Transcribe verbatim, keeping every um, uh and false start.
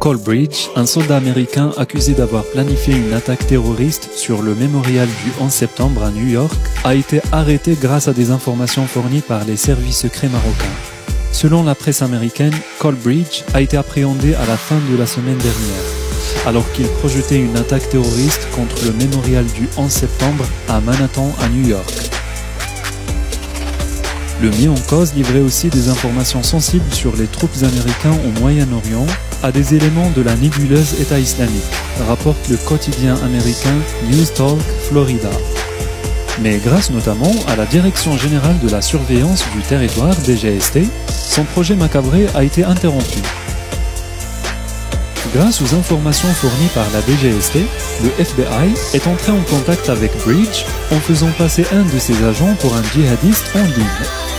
Cole Bridge, un soldat américain accusé d'avoir planifié une attaque terroriste sur le mémorial du onze septembre à New York, a été arrêté grâce à des informations fournies par les services secrets marocains. Selon la presse américaine, Cole Bridge a été appréhendé à la fin de la semaine dernière, alors qu'il projetait une attaque terroriste contre le mémorial du onze septembre à Manhattan à New York. Le mis en cause livrait aussi des informations sensibles sur les troupes américaines au Moyen-Orient à des éléments de la nébuleuse État islamique, rapporte le quotidien américain News Talk Florida. Mais grâce notamment à la Direction Générale de la Surveillance du Territoire, D G S T, son projet macabré a été interrompu. Grâce aux informations fournies par la D G S T, le F B I est entré en contact avec Bridge en faisant passer un de ses agents pour un djihadiste en ligne.